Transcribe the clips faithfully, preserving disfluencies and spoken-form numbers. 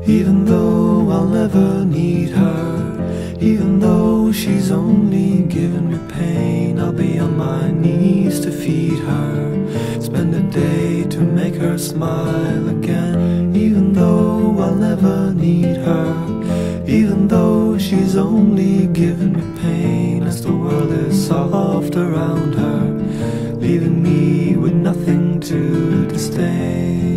Even though I'll never need her, even though she's only given me pain, I'll be on my knees to feed her, spend a day to make her smile again. Even though I'll never need her, even though she's only given me pain, as the world is soft around her, leaving me with nothing to disdain.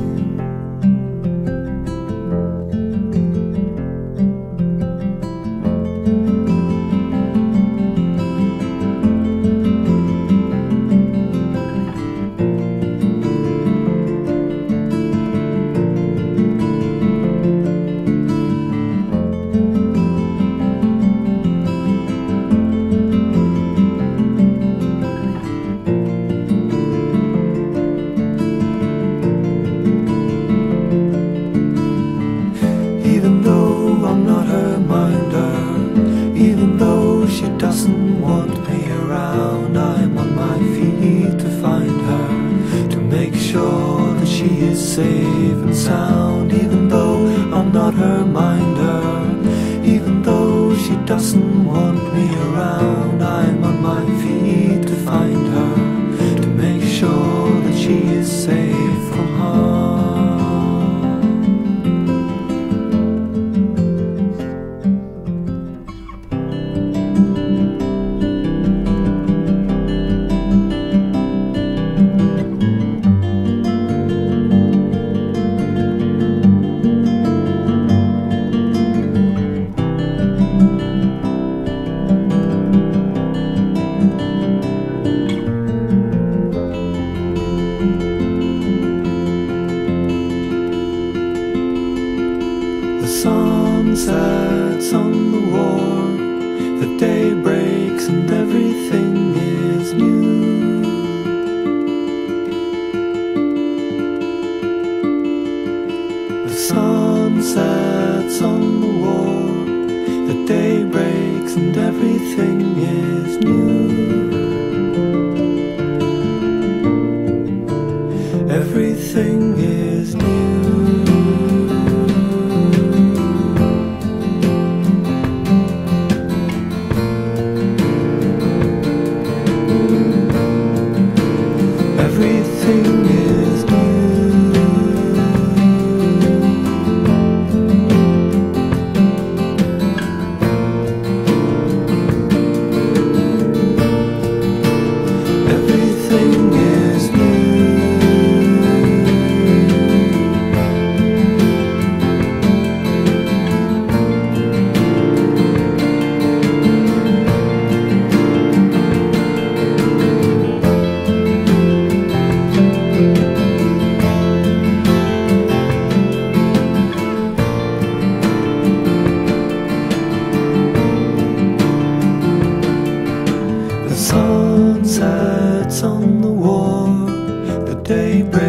Even though I'm not her minder, even though she doesn't want me around, I'm on my feet to find her, to make sure that she is safe and sound. Even though I'm not her minder, even though she doesn't want me around, I'm on my feet to find her, to make sure that she is safe from harm. The sun sets on the wall, the day breaks and everything is new. The sun sets on the wall, the day breaks and everything is new. Everything is new. Everything is new. Everything is new. The sun sets on the wall, the day breaks.